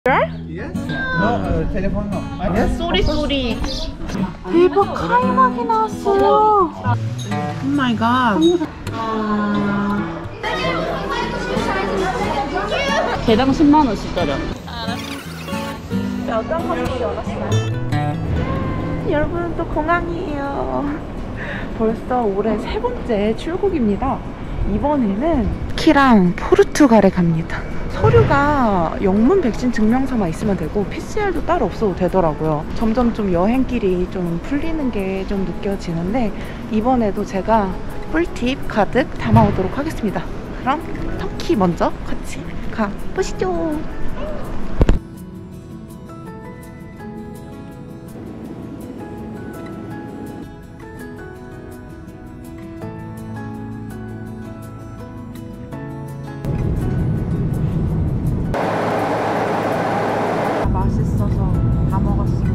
Yes. No, telephone no. Yes. 쏘리. 대박, 카이막이 나왔어요. 오 마이 갓. 개당 10만원씩짜리. 어떤 커피 원하시나요? 여러분, 또 공항이에요. 벌써 올해 3번째 출국입니다. 이번에는 키랑 포르투갈에 갑니다. 서류가 영문 백신 증명서만 있으면 되고 PCR도 따로 없어도 되더라고요. 점점 좀 여행길이 좀 풀리는 게 좀 느껴지는데 이번에도 제가 꿀팁 가득 담아오도록 하겠습니다. 그럼 터키 먼저 같이 가보시죠. 맛있어서 다 먹었어요.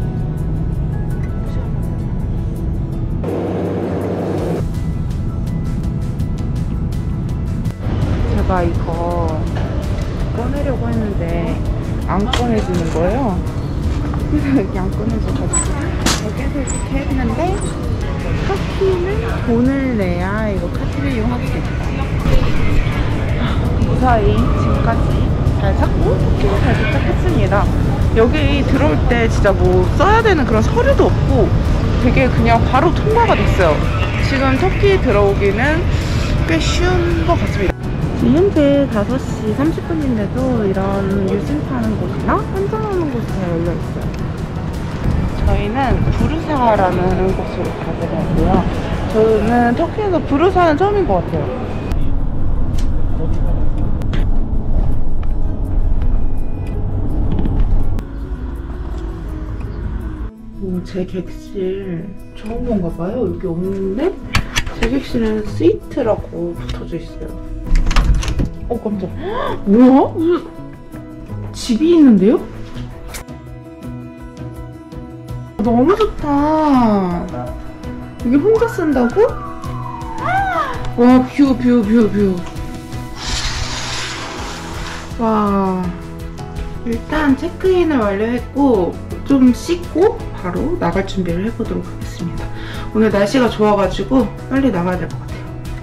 제가 이거 꺼내려고 했는데 안 꺼내주는 거예요. 그래서 여기 안 꺼내줘가지고 여기서 이렇게 했는데 터키는 돈을 내야 이거 카드를 이용하게 됐다. 무사히 지금까지 잘 찾고 터키로 잘 도착했습니다. 여기 들어올 때 진짜 뭐 써야 되는 그런 서류도 없고 되게 그냥 바로 통과가 됐어요. 지금 터키 들어오기는 꽤 쉬운 것 같습니다. 지금 현재 5시 30분인데도 이런 유심 파는 곳이나 환전하는 곳이 다 열려있어요. 저희는 부르사라는 곳으로 가보려고요. 저는 터키에서 부르사는 처음인 것 같아요. 제 객실 처음 본가 봐요. 여기 없는데 제 객실은 스위트라고 붙어져 있어요. 깜짝. 뭐야? 무슨 집이 있는데요? 너무 좋다. 여기 혼자 쓴다고? 와, 뷰. 와, 일단 체크인을 완료했고 좀 씻고 바로 나갈 준비를 해보도록 하겠습니다. 오늘 날씨가 좋아가지고 빨리 나가야 될 것 같아요.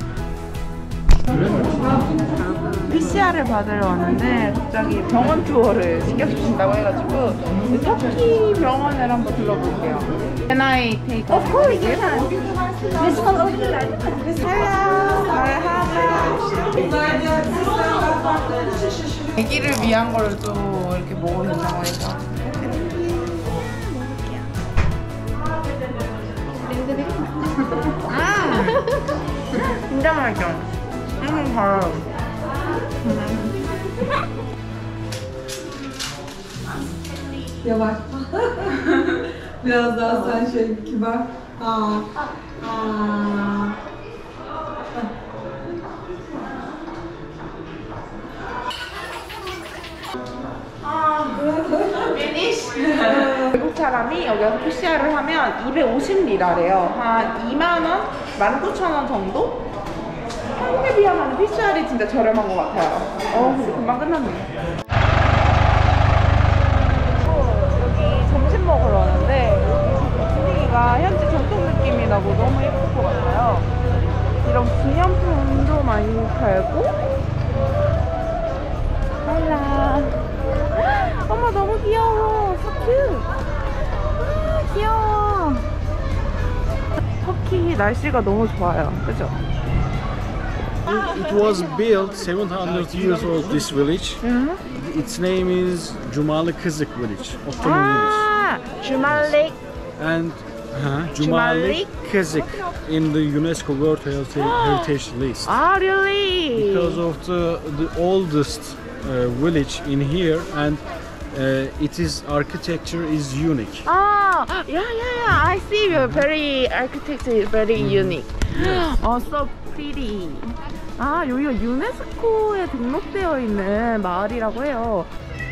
PCR을 받으러 왔는데 갑자기 병원 투어를 시켜주신다고 해가지고 터키 병원을 한번 둘러볼게요. Can I take a Of course, you can. This one over here. Hello. 아기를 위한 걸 또 이렇게 먹어준다고 해서 진짜 맛있어. 달아요. Yavaş. Biraz daha sen şey kibar. 외국 사람이 여기서 PCR을 하면 250리라래요. 한 2만원? 19,000원 정도? 한국에 비하면 PCR이 진짜 저렴한 것 같아요. 근데 금방 끝났네. 여기 점심 먹으러 왔는데 분위기가 현지 전통 느낌이 나고 너무 예쁠 것 같아요. 이런 기념품도 많이 팔고. 할라. 어머, 너무 귀여워. So cute. 귀여워. 터키 날씨가 너무 좋아요. 그죠? It was built 700 years old, this village. Its name is Cumali Kızık village, Ottoman village. 주말릭. And Cumali Kızık in the UNESCO World Heritage List. Really? Because of the oldest village in here, and its architecture is unique. Yeah. I see. Very architecture is very unique. So pretty. 여기가 유네스코에 등록되어 있는 마을이라고 해요.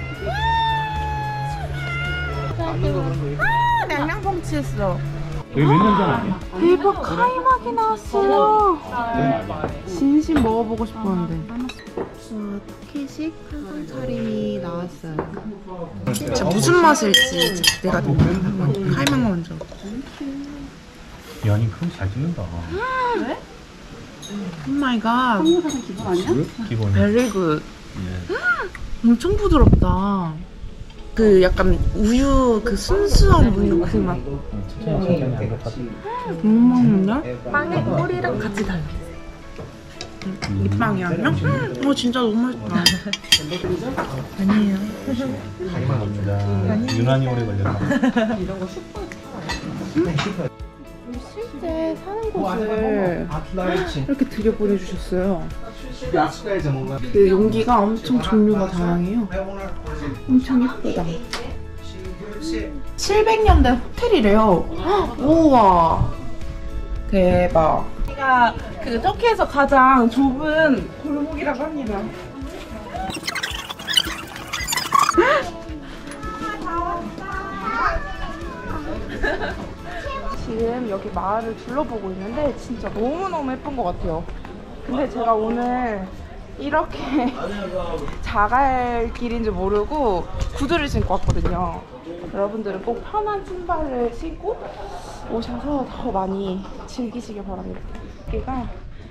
냉장봉치했어. 여기 몇 년 전 아니야? 대박, 카이막이 나왔어요. 진심 먹어보고 싶었는데. 터키식 한상 차림이 나왔어요. 진짜 무슨 맛일지 진짜 기대가 됩니다. 한번 카이만 먼저. 연인 그럼 잘 찍는다. 오 마이 갓. 한국 사람 기분 아니야? 기본. 베리 굿. 엄청 부드럽다. 그 약간 우유 그 순수한 우유 그 맛. 먹는데? 빵에 꿀이랑 같이 달라있어요. 밑빵이 아니야? 진짜 너무 맛있다. 아니에요. 가리만 없는다. 유난히 오래 걸렸다. 실제 사는 곳을 이렇게 들여보내주셨어요. 그 용기가 엄청 종류가 다양해요. 엄청 예쁘다. 700년대 호텔이래요. 우와, 대박. 여기가 그 터키에서 가장 좁은 골목이라고 합니다. 지금 여기 마을을 둘러보고 있는데 진짜 너무너무 예쁜 것 같아요. 근데 제가 오늘 이렇게 자갈 길인 줄 모르고 구두를 신고 왔거든요. 여러분들은 꼭 편한 신발을 신고 오셔서 더 많이 즐기시길 바랍니다. 여기가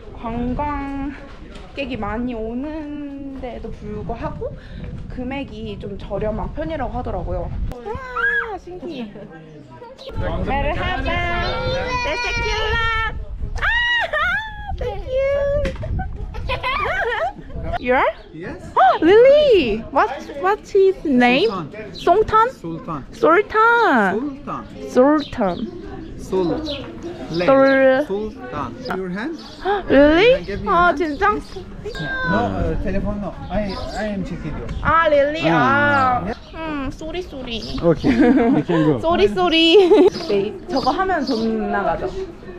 관광객이 많이 오는데도 불구하고 금액이 좀 저렴한 편이라고 하더라고요. 와, 신기해. 메르하바, 테시킬라. Thank you. You're? Yes. Oh, Lily. What's his name? Sultan. Sultan. Sultan. Sultan. Sultan. Sul. Sultan. Your hand? Really? Give me 아 a hand, 진짜? No, telephone no. I am checking you. 아 Lily. 쏘리 쏘리. Okay. You can go. 쏘리 쏘리. 네, 저거 하면 돈 나가죠.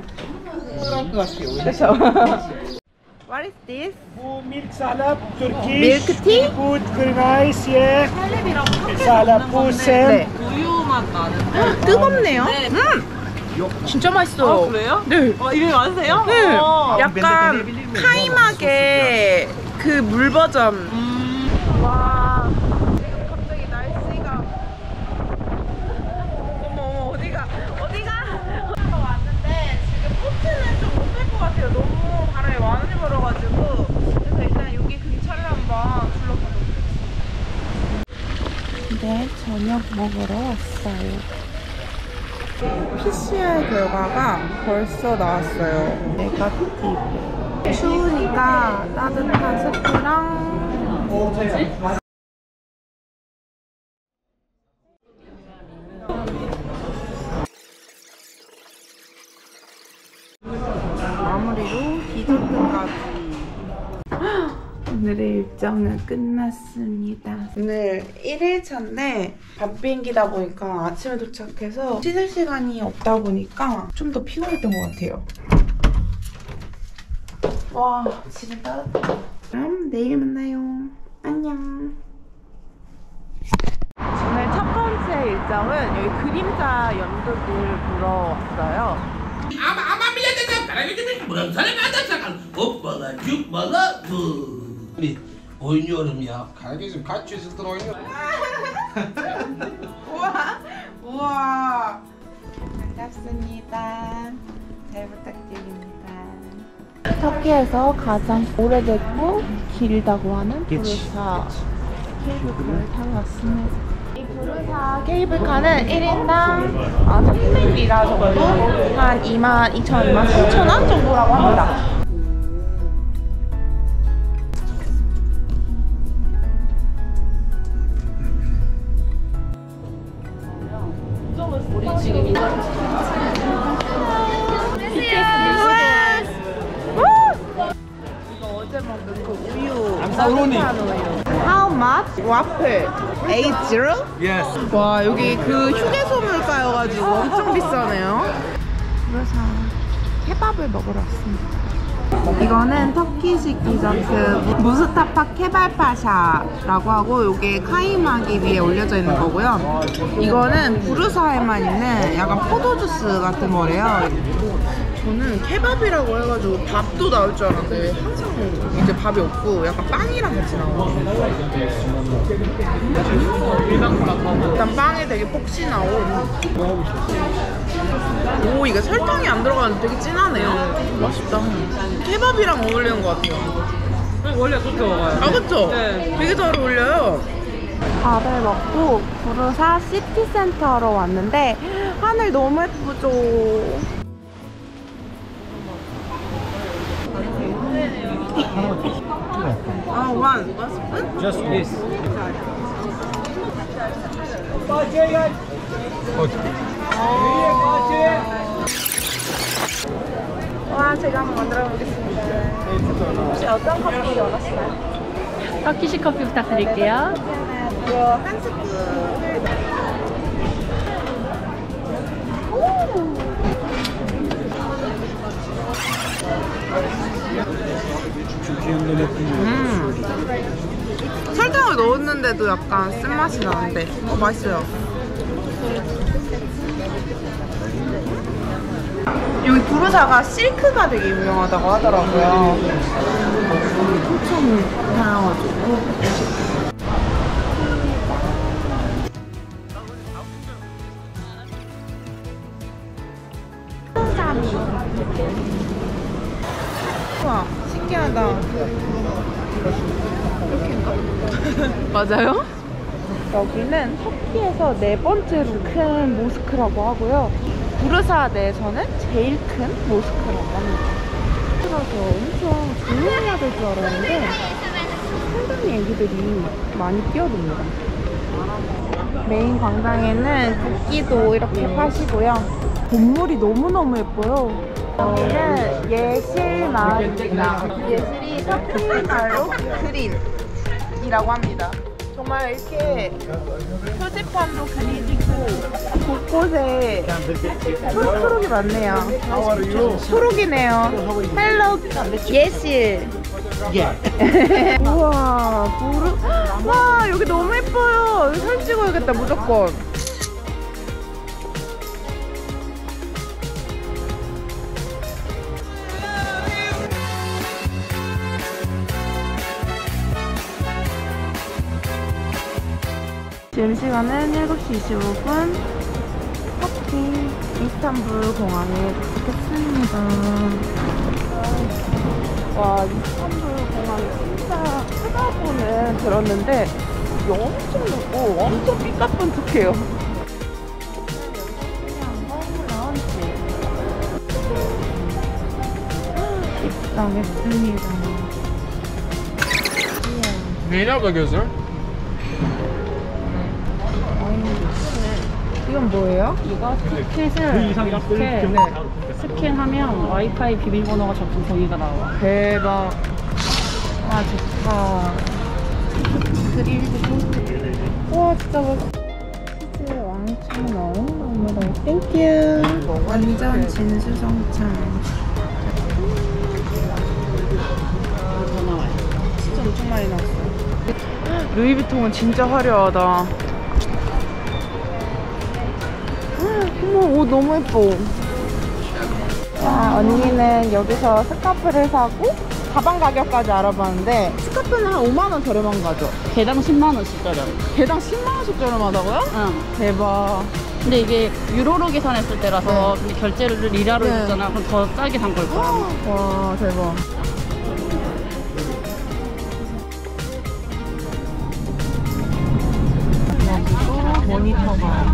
그렇죠. What is this? Milk salad, Turkish. Milk tea? Food, very nice, yeah. 살랩이랑 Salad, pusem. 우유 맛 나는. 뜨겁네요. 진짜 맛있어요. 그래요? 네. 이름이 많으세요? 네. 약간 카이막의 그 물 버전. 와. 갑자기 날씨가. 어머, 어디가? 왔는데 지금 포트는 좀 못할 것 같아요. 너무 바람이 많이 불어가지고. 그래서 일단 여기 근처를 한번 둘러보도록 하겠습니다. 네, 저녁 먹으러 왔어요. PCR 결과가 벌써 나왔어요. 네거티브. 추우니까 따뜻한 스프랑 마무리로 디저트까지. 오늘의 일정은 끝났습니다. 오늘 1일차인데 밤 비행기다 보니까 아침에 도착해서 씻을 시간이 없다 보니까 좀 더 피곤했던 것 같아요. 와, 집에 따뜻해. 그럼 내일 만나요. 안녕. 오늘 첫 번째 일정은 여기 그림자 연극을 보러 왔어요. Ama millete para götürmüş buram sana kadar sakal. Hoppala cuppala bu. Oynuyorum ya. Kardeşim kaç yüzyıldır oynuyor? 우와, 우와. 반갑습니다. 잘 부탁드립니다. 터키에서 가장 오래됐고 길다고 하는 부르사 케이블카를 타고 왔습니다. 이 부르사 케이블카는 1인당 300리라 정도? 한 22,000원 정도라고 합니다. 우리 지금 이거 어제 먹은 그 우유 따뜻한 우유. How much? 와플 80? Yes. 와, 여기 그 휴게소 물가여가지고 엄청 비싸네요. 그래서 케밥을 먹으러 왔습니다. 이거는 터키식 디저트 무스타파 케발파샤라고 하고 이게 카이막이 위에 올려져 있는 거고요. 이거는 부르사에만 있는 약간 포도주스 같은 거래요. 저는 케밥이라고 해가지고 밥도 나올 줄 알았는데 항상 이제 밥이 없고 약간 빵이랑 같이 나와요. 일단 빵에 되게 폭신하고. 오, 이게 설탕이 안 들어가는데 되게 진하네요. 맛있다. 케밥이랑 어울리는 것 같아요. 원래 그렇게 먹어요. 아, 그쵸? 네. 되게 잘 어울려요. 밥을 먹고 부르사 시티센터로 왔는데 하늘 너무 예쁘죠? one spoon? Just this. 와, 제가 한번 만들어 보겠습니다. 혹시 어떤 커피 원하시나요? 터키시 커피 부탁드릴게요. 이거 한 스푼. 설탕을 넣었는데도 약간 쓴맛이 나는데 맛있어요. 여기 부르사가 실크가 되게 유명하다고 하더라고요. 엄청 다양하죠. 우와, 신기하다. 이렇게인가? 맞아요? 여기는 터키에서 네 번째로 큰 모스크라고 하고요. 부르사 내에서는 제일 큰 모스크라고 합니다. 그래서 엄청 조용해야 될 줄 알았는데 상당히 애기들이 많이 뛰어듭니다. 메인 광장에는 국기도 이렇게 파시고요. 건물이 너무너무 예뻐요. 여기는 예실 마을입니다. 예실이 터키 말로 그린이라고 합니다. 정말 이렇게 표지판도 그리고 곳곳에 초록이 많네요. 초록이네요. 헬로 예실. 우와, 와, 여기 너무 예뻐요. 여기 사진 찍어야겠다, 무조건. 지금 시간은 7시 25분. 터키 이스탄불 공항에 도착했습니다. 와, 이스탄불 공항이 진짜 크다고는 들었는데 여기 엄청 넓고 엄청 삐까뻔쩍해요. 입장했습니다. Merhaba gözüm. 이건 뭐예요? 이거 티켓을 이렇게 스캔하면 와이파이 비밀번호가 적힌 종이가 나와. 대박. 아, 좋다. 그릴도. 와, 진짜 멋있어. 치즈 왕창 넣은 너무너무 땡큐. 완전 진수성찬. 더 나와요. 진짜 엄청 많이 나왔어. 루이비통은 진짜 화려하다. 어머, 옷 너무 예뻐. 자, 언니는 여기서 스카프를 사고 가방 가격까지 알아봤는데 스카프는 한 5만원 저렴한 거죠? 개당 10만원씩 저렴. 개당 10만원씩 저렴하다고요? 응. 대박. 근데 이게 유로로 계산했을 때라서 근데 결제를 리라로 네. 했잖아. 그럼 더 싸게 산 걸 거야. 와, 대박. 모니터가